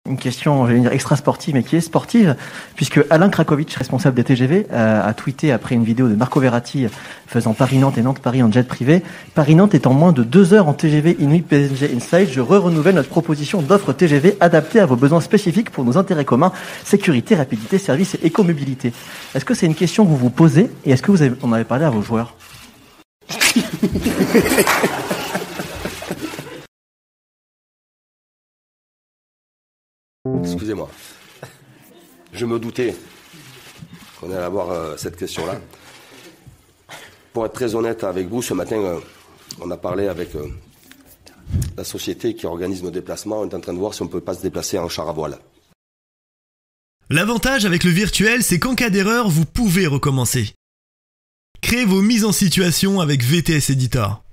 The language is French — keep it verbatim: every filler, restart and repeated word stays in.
Une question, j'allais dire extra sportive, mais qui est sportive, puisque Alain Krakowicz, responsable des T G V, a, a tweeté après une vidéo de Marco Verratti faisant Paris-Nantes et Nantes-Paris en jet privé. Paris-Nantes est en moins de deux heures en T G V Inuit P S G Inside. Je re-renouvelle notre proposition d'offre T G V adaptée à vos besoins spécifiques pour nos intérêts communs, sécurité, rapidité, service et écomobilité. Est-ce que c'est une question que vous vous posez et est-ce que vous avez, en avez parlé à vos joueurs? Excusez-moi. Je me doutais qu'on allait avoir euh, cette question-là. Pour être très honnête avec vous, ce matin, euh, on a parlé avec euh, la société qui organise nos déplacements. On est en train de voir si on ne peut pas se déplacer en char à voile. L'avantage avec le virtuel, c'est qu'en cas d'erreur, vous pouvez recommencer. Créez vos mises en situation avec V T S Editor.